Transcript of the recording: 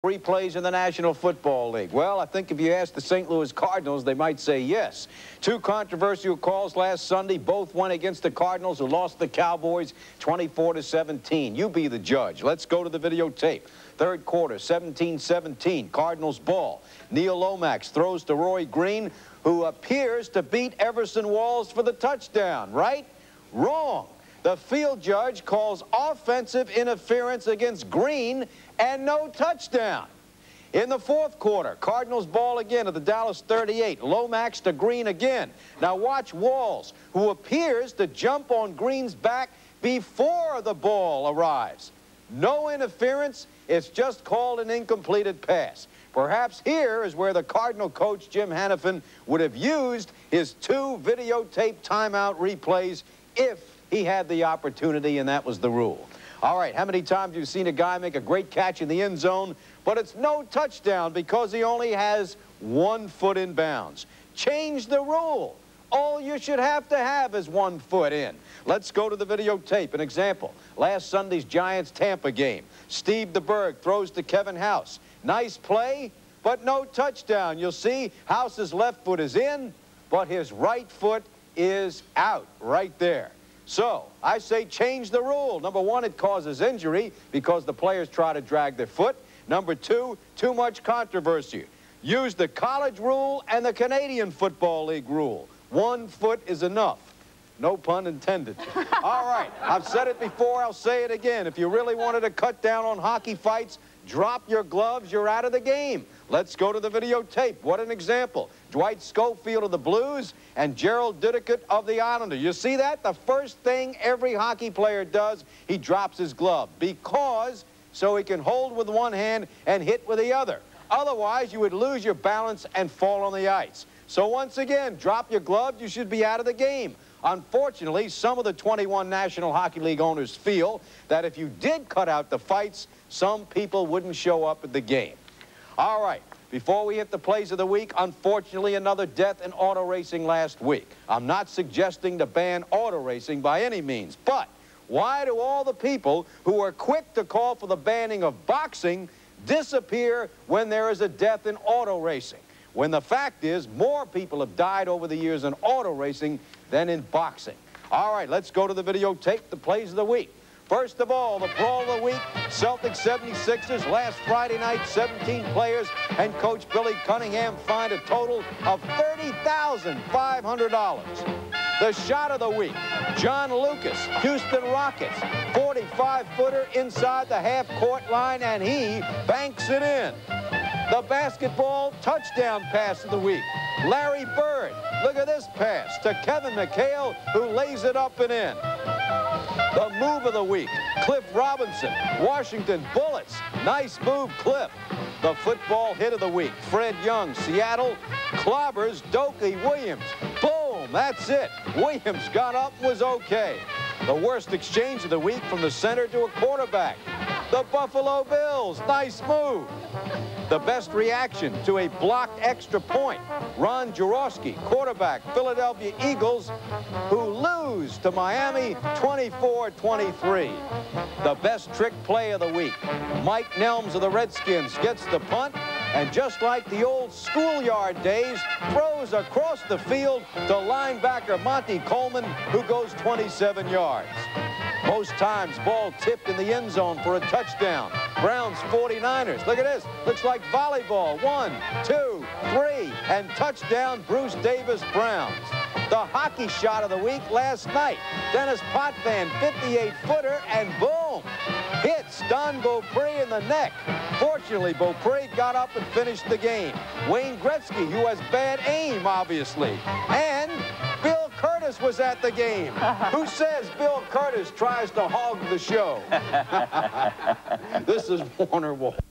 Replays in the National Football League. Well, I think if you ask the St. Louis Cardinals, they might say yes. Two controversial calls last Sunday. Both went against the Cardinals, who lost the Cowboys 24-17. You be the judge. Let's go to the videotape. Third quarter, 17-17, Cardinals ball. Neil Lomax throws to Roy Green, who appears to beat Everson Walls for the touchdown. Right? Wrong. The field judge calls offensive interference against Green and no touchdown. In the fourth quarter, Cardinals ball again at the Dallas 38. Lomax to Green again. Now watch Walls, who appears to jump on Green's back before the ball arrives. No interference. It's just called an incompleted pass. Perhaps here is where the Cardinal coach, Jim Hanifin, would have used his two videotape timeout replays if he had the opportunity, and that was the rule. All right, how many times have you seen a guy make a great catch in the end zone, but it's no touchdown because he only has 1 foot in bounds? Change the rule. All you should have to have is 1 foot in. Let's go to the videotape. An example, last Sunday's Giants-Tampa game. Steve DeBerg throws to Kevin House. Nice play, but no touchdown. You'll see House's left foot is in, but his right foot is out right there. So, I say change the rule. Number one, it causes injury because the players try to drag their foot. Number two, too much controversy. Use the college rule and the Canadian Football League rule. 1 foot is enough. No pun intended. All right, I've said it before, I'll say it again. If you really wanted to cut down on hockey fights, drop your gloves, you're out of the game. Let's go to the videotape. What an example. Dwight Schofield of the Blues and Gerald Dudikoff of the Islanders. You see that? The first thing every hockey player does, he drops his glove because so he can hold with one hand and hit with the other. Otherwise, you would lose your balance and fall on the ice. So once again, drop your gloves, you should be out of the game. Unfortunately, some of the 21 National Hockey League owners feel that if you did cut out the fights, some people wouldn't show up at the game. All right, before we hit the plays of the week, unfortunately, another death in auto racing last week. I'm not suggesting to ban auto racing by any means, but why do all the people who are quick to call for the banning of boxing disappear when there is a death in auto racing? When the fact is, more people have died over the years in auto racing than in boxing. All right, let's go to the videotape, the plays of the week. First of all, the brawl of the week, Celtics 76ers. Last Friday night, 17 players and Coach Billy Cunningham fined a total of $30,500. The shot of the week, John Lucas, Houston Rockets, 45-footer inside the half-court line, and he banks it in. The basketball touchdown pass of the week, Larry Bird. Look at this pass to Kevin McHale, who lays it up and in. The move of the week, Cliff Robinson, Washington Bullets. Nice move, Cliff. The football hit of the week, Fred Young, Seattle, clobbers Dokie Williams. Boom, that's it. Williams got up and was okay. The worst exchange of the week from the center to a quarterback. The Buffalo Bills, nice move. The best reaction to a blocked extra point, Ron Jaworski, quarterback, Philadelphia Eagles, who lose to Miami 24-23. The best trick play of the week, Mike Nelms of the Redskins gets the punt, and just like the old schoolyard days, throws across the field to linebacker Monty Coleman, who goes 27 yards. Most times, ball tipped in the end zone for a touchdown. Browns 49ers. Look at this. Looks like volleyball. 1, 2, 3, and touchdown, Bruce Davis Browns. The hockey shot of the week last night. Dennis Potvin, 58-footer, and boom! Hits Don Beaupre in the neck. Fortunately, Beaupre got up and finished the game. Wayne Gretzky, who has bad aim, obviously. And Bill Curtis was at the game. Who says Bill Curtis tries to hog the show? This is Warner Wolf.